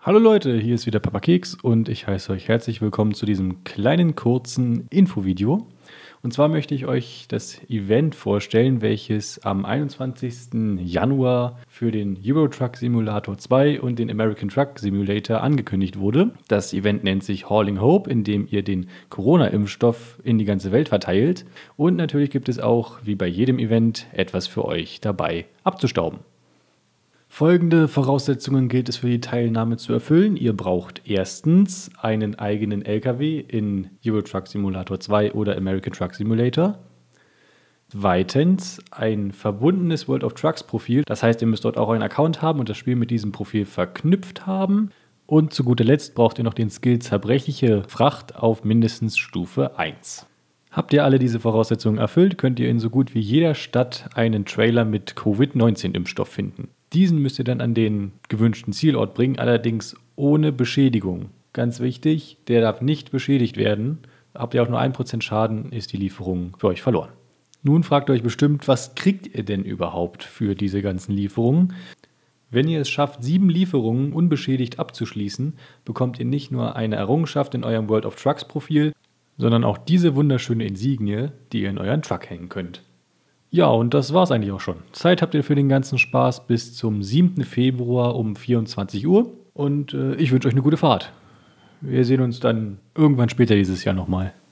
Hallo Leute, hier ist wieder Papa Keks und ich heiße euch herzlich willkommen zu diesem kleinen, kurzen Infovideo. Und zwar möchte ich euch das Event vorstellen, welches am 21. Januar für den Euro Truck Simulator 2 und den American Truck Simulator angekündigt wurde. Das Event nennt sich Hauling Hope, in dem ihr den Corona-Impfstoff in die ganze Welt verteilt. Und natürlich gibt es auch, wie bei jedem Event, etwas für euch dabei abzustauben. Folgende Voraussetzungen gilt es für die Teilnahme zu erfüllen. Ihr braucht erstens einen eigenen LKW in Euro Truck Simulator 2 oder American Truck Simulator. Zweitens ein verbundenes World of Trucks Profil. Das heißt, ihr müsst dort auch einen Account haben und das Spiel mit diesem Profil verknüpft haben. Und zu guter Letzt braucht ihr noch den Skill zerbrechliche Fracht auf mindestens Stufe 1. Habt ihr alle diese Voraussetzungen erfüllt, könnt ihr in so gut wie jeder Stadt einen Trailer mit Covid-19-Impfstoff finden. Diesen müsst ihr dann an den gewünschten Zielort bringen, allerdings ohne Beschädigung. Ganz wichtig, der darf nicht beschädigt werden. Habt ihr auch nur 1% Schaden, ist die Lieferung für euch verloren. Nun fragt ihr euch bestimmt, was kriegt ihr denn überhaupt für diese ganzen Lieferungen? Wenn ihr es schafft, 7 Lieferungen unbeschädigt abzuschließen, bekommt ihr nicht nur eine Errungenschaft in eurem World of Trucks Profil, sondern auch diese wunderschöne Insignie, die ihr in euren Truck hängen könnt. Ja, und das war's eigentlich auch schon. Zeit habt ihr für den ganzen Spaß bis zum 7. Februar um 24 Uhr und ich wünsche euch eine gute Fahrt. Wir sehen uns dann irgendwann später dieses Jahr nochmal.